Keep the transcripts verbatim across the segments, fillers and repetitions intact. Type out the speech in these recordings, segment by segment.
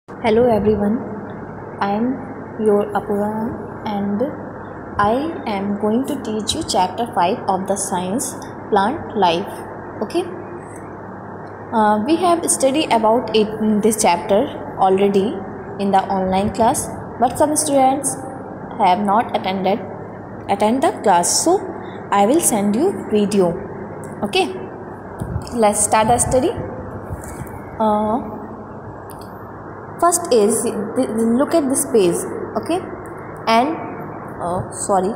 Hello everyone, I am your Apurana and I am going to teach you chapter five of the science plant life. Okay, uh, we have studied about it in this chapter already in the online class, but some students have not attended attend the class, so I will send you video. Okay, let's start the study. Uh, First is look at this page, okay, and uh, sorry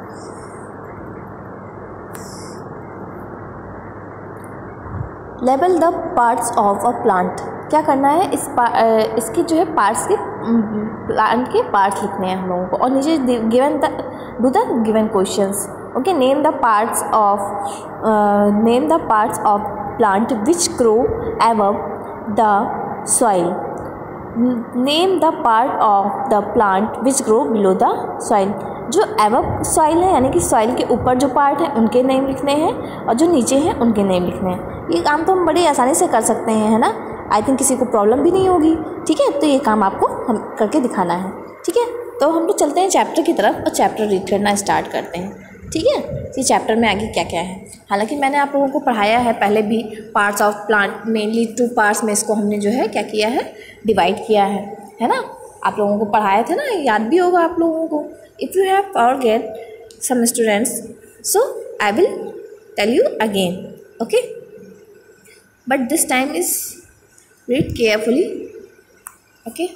label the parts of a plant. क्या करना है, इस इसके जो है parts के plant के parts लिखने हैं हम लोगों को, और नीचे given the do the given questions. Okay, name the parts of name the parts of plant which grow above the soil. Name the part of the plant which grow below the soil. जो above soil है यानी कि soil के ऊपर जो part है उनके name लिखने हैं, और जो नीचे हैं उनके नेम लिखने हैं. ये काम तो हम बड़ी आसानी से कर सकते हैं, है ना. आई थिंक किसी को प्रॉब्लम भी नहीं होगी. ठीक है, तो ये काम आपको हम करके दिखाना है. ठीक है, तो हम लोग चलते हैं चैप्टर की तरफ और चैप्टर रीड करना स्टार्ट करते हैं. ठीक है, ये चैप्टर में आगे क्या क्या है. हालांकि मैंने आप लोगों को पढ़ाया है पहले भी. Parts of plant mainly two parts में इसको हमने जो है क्या किया है, डिवाइड किया है है ना. आप लोगों को पढ़ाए थे ना, याद भी होगा आप लोगों को. If you have forget some students, so I will tell you again. Okay, but this time is read carefully. Okay,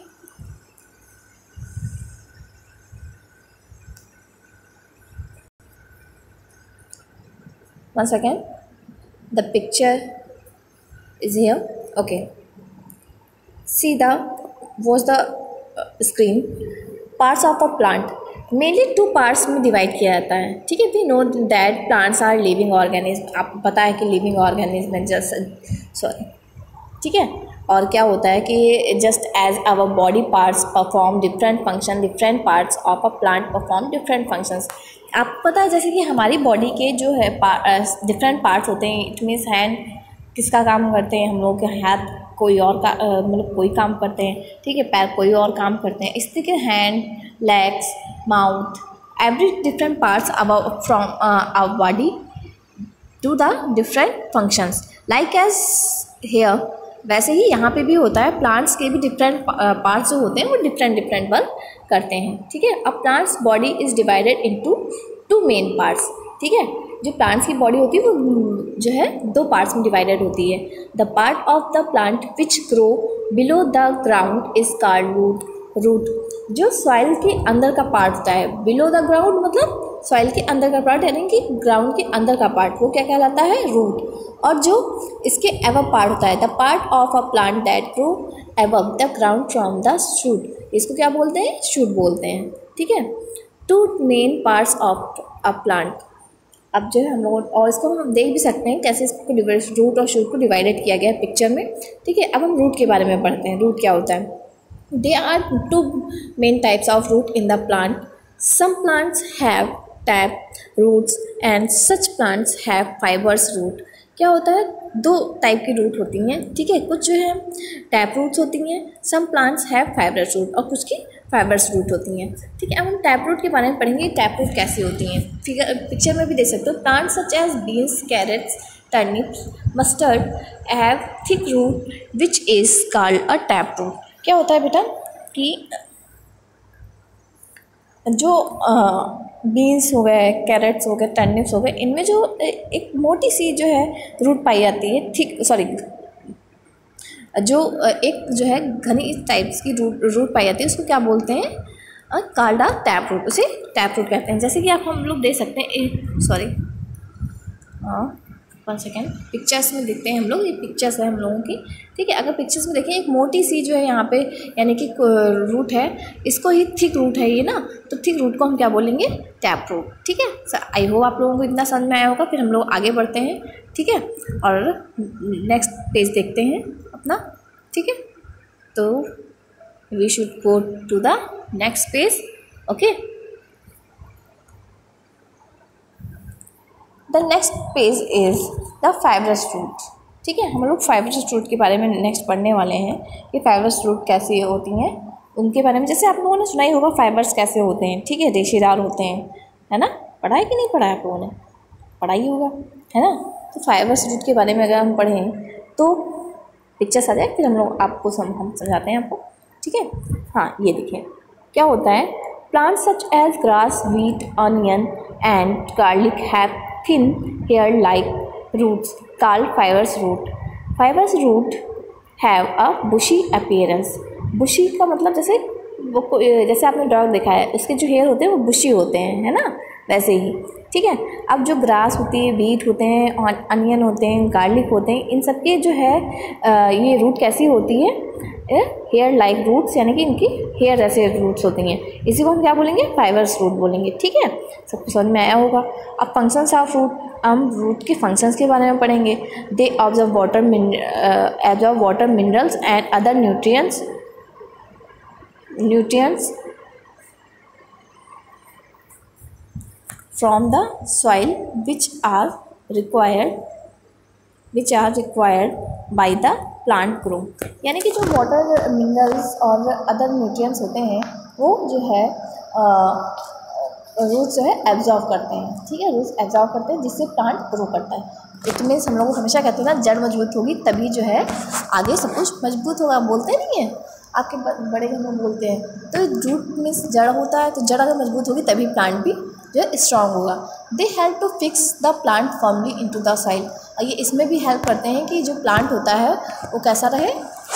one second, the picture is here. Okay, see the was the uh, screen. Parts of a plant mainly two parts में divide किया जाता है. ठीक है, we know that plants are living organism. आपको पता है कि लिविंग ऑर्गेनिज्म है जस्ट सॉरी ठीक है. और क्या होता है कि just as our body parts perform different function, different parts of a plant perform different functions. आपको पता है जैसे कि हमारी बॉडी के जो है डिफरेंट पार्ट्स होते हैं. इट मीन्स हैंड किसका काम करते हैं, हम लोग के हाथ कोई और का मतलब कोई काम करते हैं. ठीक है, पैर कोई और काम करते हैं. इस तरीके hand, legs, mouth, every different parts from our body do the different functions like as hair. वैसे ही यहाँ पे भी होता है. प्लांट्स के भी डिफरेंट पार्ट्स जो होते हैं वो डिफरेंट डिफरेंट वर्क करते हैं. ठीक है, अब plants body is divided into two main parts. ठीक है, जो प्लांट्स की बॉडी होती है वो जो है दो पार्ट्स में डिवाइडेड होती है. The part of the plant which grow below the ground is called root. Root जो सॉइल के अंदर का पार्ट होता है. बिलो द ग्राउंड मतलब सॉइल के अंदर का पार्ट यानी कि ग्राउंड के अंदर का पार्ट, वो क्या कहलाता है, रूट. और जो इसके एबव पार्ट होता है, the part of a plant that grow above the ground from the shoot, इसको क्या बोलते हैं, शूट बोलते हैं. ठीक है, two main parts of a plant. अब जो है हम लोग और इसको हम देख भी सकते हैं कैसे इसको रूट और शूट को डिवाइडेड किया गया है पिक्चर में. ठीक है, अब हम रूट के बारे में पढ़ते हैं. रूट क्या होता है. They are two main types of root in the plant. Some plants have tap roots and such plants have fibres root. क्या होता है, दो टाइप की रूट होती हैं. ठीक है, कुछ जो है टैप रूट्स होती हैं. Some plants have fibres root और कुछ की फाइबर्स रूट होती हैं. ठीक है, अब हम टैप रूट के बारे में पढ़ेंगे. टैप रूट कैसी होती हैं, फिगर पिक्चर में भी देख सकते हो. Plants such as beans, carrots, turnips, mustard have thick root which is called a tap root. क्या होता है बेटा कि जो बीन्स हो गए, कैरेट्स हो गए, टर्निप्स हो गए, इनमें जो एक मोटी सी जो है रूट पाई जाती है. थिक सॉरी जो एक जो है घनी टाइप्स की रूट रूट पाई जाती है, उसको क्या बोलते हैं, कॉल्ड अ टैप रूट. उसे टैप रूट कहते हैं. जैसे कि आप हम लोग देख सकते हैं, सॉरी हाँ वन सेकेंड, पिक्चर्स में देखते हैं हम लोग. ये पिक्चर्स है हम लोगों की. ठीक है, अगर पिक्चर्स में देखें एक मोटी सी जो है यहाँ पे यानी कि रूट है, इसको ही थिक रूट है ये ना, तो थिक रूट को हम क्या बोलेंगे, टैप रूट. ठीक है, आई होप आप लोगों को इतना समझ में आया होगा. फिर हम लोग आगे बढ़ते हैं. ठीक है, और नेक्स्ट पेज देखते हैं अपना. ठीक है, तो we should go to the next page. Okay, the next page is the fibrous root. ठीक है, हम लोग फाइबरस रूट के बारे में नेक्स्ट पढ़ने वाले हैं कि फाइबरस रूट कैसे होती हैं, उनके बारे में। जैसे आप लोगों ने सुना ही होगा फाइबर्स कैसे होते हैं, ठीक है, रेशेदार होते हैं, है ना। पढ़ा है कि नहीं पढ़ा है आप लोगों ने? पढ़ा ही होगा, है ना। तो फाइबर्स रूट के बारे में अगर हम पढ़ें तो पिक्चर्स आ जाए, फिर हम लोग आपको सम हम समझाते हैं आपको, ठीक है। हाँ, ये देखिए क्या होता है। Plants such as grass, wheat, onion and garlic have thin hair like roots called fibrous root. Fibrous root have a bushy appearance. Bushy का मतलब जैसे वो जैसे आपने डॉग देखा है, उसके जो हेयर होते हैं वो बुशी होते हैं, है ना, वैसे ही, ठीक है। अब जो ग्रास होती है, बीट होते हैं, और अनियन होते हैं, गार्लिक होते हैं, इन सब के जो है आ, ये रूट कैसी होती है, हेयर लाइक रूट्स, यानी कि इनकी हेयर जैसे रूट्स होती हैं। इसी को हम क्या बोलेंगे? फाइबर्स रूट बोलेंगे, ठीक है। सबको समझ में आया होगा। अब फंक्शंस ऑफ रूट, हम रूट के फंक्शंस के बारे में पढ़ेंगे। They observe water absorb water, minerals and other nutrients nutrients from the soil which are required which are required by the plant grow। यानी कि जो वाटर, मिनरल्स और अदर न्यूट्रिएंट्स होते हैं वो जो है रूट्स जो है एब्जॉर्ब करते हैं, ठीक है, रूट्स एब्जॉर्ब करते हैं जिससे प्लांट ग्रो करता है। इट मीन्स हम लोग हमेशा कहते हैं ना, जड़ मजबूत होगी तभी जो है आगे सब कुछ मजबूत होगा। बोलते नहीं है आपके बड़े घर में बोलते हैं। तो रूट मीन्स जड़ होता है, तो जड़ अगर मजबूत होगी तभी प्लांट भी जो है स्ट्रांग होगा। They help to fix the plant firmly into the soil. और ये इसमें भी हेल्प करते हैं कि जो प्लांट होता है वो कैसा रहे,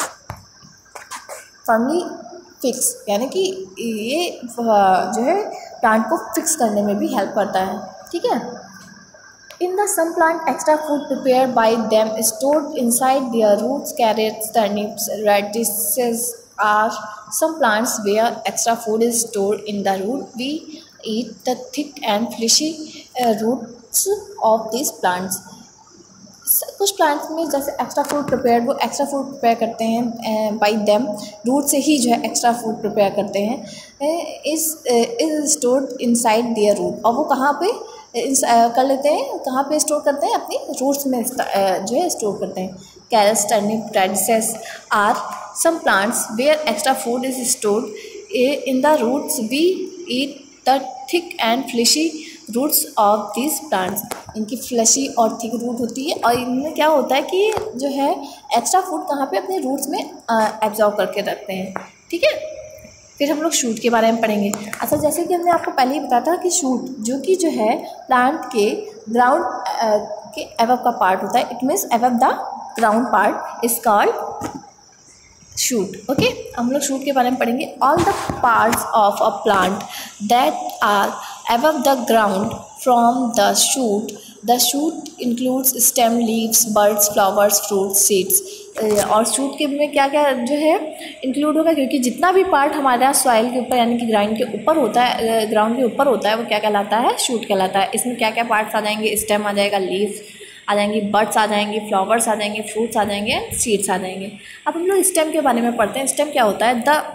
फर्मली फिक्स, यानी कि ये जो है प्लांट को फिक्स करने में भी हेल्प करता है, ठीक है। In the some plant, extra food prepared by them stored inside their roots. Carrots, turnips, radishes are some plants where extra food is stored in the root. We eat the thick and fleshy uh, roots of these plants. कुछ plants में जैसे extra food prepare, वो extra food prepare करते हैं by them, root से ही जो है extra food prepare करते हैं। Is is stored inside their root. और वो कहाँ पे कर लेते हैं, कहाँ पे स्टोर करते हैं? अपनी रूट्स में जो है स्टोर करते हैं। Carrots, turnip, radishes are some plants where extra food is stored in the roots. We eat the thick and fleshy roots of this plants. इनकी फ्लैशी और थिक रूट होती है, और इनमें क्या होता है कि जो है एक्स्ट्रा फूड कहाँ पे अपने रूट्स में एब्जॉर्ब करके रखते हैं, ठीक है। फिर हम लोग शूट के बारे में पढ़ेंगे। अच्छा, जैसे कि हमने आपको पहले ही बताया था कि शूट जो कि जो है प्लांट के ग्राउंड के एबव का पार्ट होता है। It means above the ground part is called shoot, okay. हम लोग शूट के बारे में पढ़ेंगे। All the parts of a plant that are above the ground from the shoot. The shoot includes stem, leaves, buds, flowers, fruits, seeds. और shoot के में क्या क्या जो है इंक्लूड होगा, क्योंकि जितना भी पार्ट हमारा सॉइल के ऊपर यानी कि ग्राउंड के ऊपर होता है, ग्राउंड के ऊपर होता है, वो क्या कहलाता है? शूट कहलाता है। इसमें क्या क्या पार्ट्स आ जाएंगे? स्टेम आ जाएगा, लीव्स आ जाएंगी, बर्ड्स आ जाएंगे, फ्लावर्स आ जाएंगे, फ्रूट्स आ जाएंगे, सीड्स आ जाएंगे। अब हम लोग स्टेम के बारे में पढ़ते हैं। स्टेम क्या होता है? The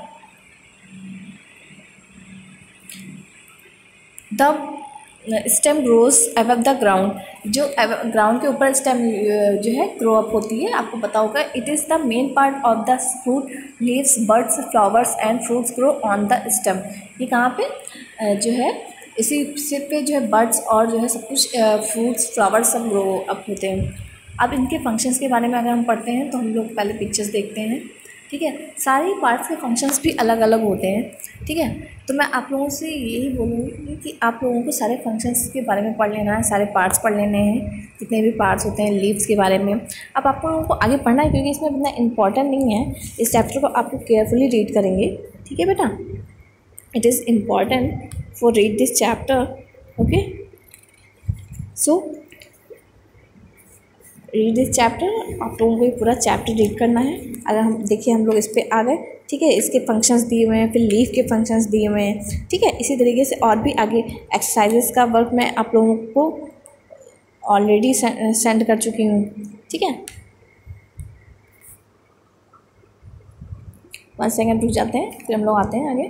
the stem grows above the ground. जो ग्राउंड के ऊपर स्टेम जो है ग्रो अप होती है, आपको पता होगा। It is the main part of the fruit, leaves, birds, flowers and fruits grow on the stem. ये कहाँ पे जो है इसी सिर पे जो है बर्ड्स और जो है सब कुछ फ्रूट्स, फ्लावर्स सब ग्रो अप होते हैं। अब इनके फंक्शंस के बारे में अगर हम पढ़ते हैं तो हम लोग पहले पिक्चर्स देखते हैं, ठीक है। सारी पार्ट्स के फंक्शंस भी अलग अलग होते हैं, ठीक है। तो मैं आप लोगों से यही बोलूँगी कि आप लोगों को सारे फंक्शंस के बारे में पढ़ लेना है, सारे पार्ट्स पढ़ लेने हैं, जितने भी पार्ट्स होते हैं, लीव्स के बारे में। अब आप लोगों को आगे पढ़ना है, क्योंकि इसमें इतना इंपॉर्टेंट नहीं है। इस चैप्टर को आपको केयरफुली रीड करेंगे, ठीक है बेटा। It is important for read this chapter, okay. So read this chapter. आप लोगों को ये पूरा चैप्टर रीड करना है। अगर हम देखिए हम लोग इस पर आ गए, ठीक है। इसके फंक्शंस दिए हुए हैं, फिर लीफ के फंक्शंस दिए हुए हैं, ठीक है। इसी तरीके से और भी आगे एक्सरसाइजेस का वर्क मैं आप लोगों को ऑलरेडी सेंड कर चुकी हूँ, ठीक है। वन सेकेंड रुक जाते हैं, फिर हम लोग आते हैं आगे।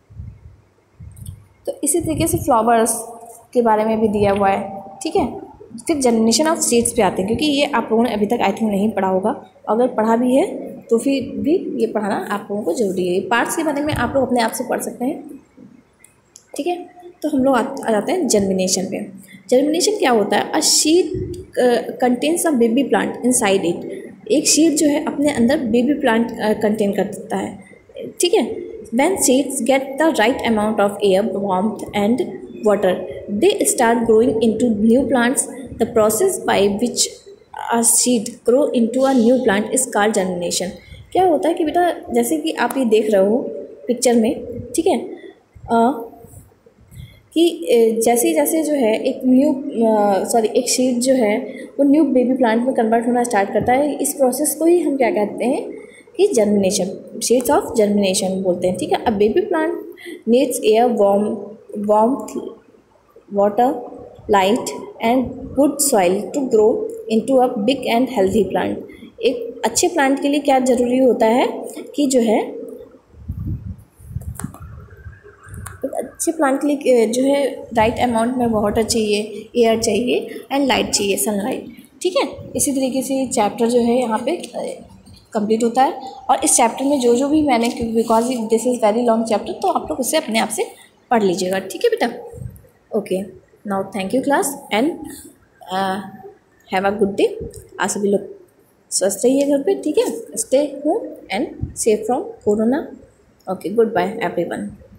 तो इसी तरीके से फ्लावर्स के बारे में भी दिया हुआ है, ठीक है। फिर जर्मिनेशन ऑफ सीड्स पे आते हैं, क्योंकि ये आप लोगों ने अभी तक आई थिंक नहीं पढ़ा होगा, अगर पढ़ा भी है तो फिर भी ये पढ़ाना आप लोगों को जरूरी है। पार्ट्स के बारे में आप लोग अपने आप से पढ़ सकते हैं, ठीक है। तो हम लोग आ, आ जाते हैं जर्मिनेशन पे। जर्मिनेशन क्या होता है? A seed contains a baby plant inside it. एक सीड जो है अपने अंदर बेबी प्लांट कंटेन करता है, ठीक है। When seeds get the right amount of air, warmth and water, they start growing into new plants. The process by which a seed grow into a new plant is called germination. क्या होता है कि बेटा, जैसे कि आप ये देख रहे हो पिक्चर में, ठीक है, आ, कि जैसे जैसे जो है एक न्यू सॉरी एक सीड जो है वो न्यू बेबी प्लांट में कन्वर्ट होना स्टार्ट करता है। इस प्रोसेस को ही हम क्या कहते हैं कि जर्मिनेशन, सीड्स ऑफ जर्मिनेशन बोलते हैं, ठीक है। अब baby plant needs air, warm warmth, water, light and good soil to grow into a big and healthy plant. एक अच्छे प्लांट के लिए क्या ज़रूरी होता है कि जो है एक अच्छे प्लांट के लिए जो है राइट अमाउंट में वाटर चाहिए, एयर चाहिए एंड लाइट चाहिए, सनलाइट, ठीक है। इसी तरीके से चैप्टर जो है यहाँ पे कंप्लीट होता है। और इस चैप्टर में जो जो भी मैंने, because this is very long chapter, तो आप लोग उसे अपने आप से पढ़ लीजिएगा, ठीक है बेटा। Okay, now thank you class and have a good day. आप सभी लोग स्वस्थ रहिए घर पे, ठीक है। Stay home and safe from corona. Okay, goodbye everyone.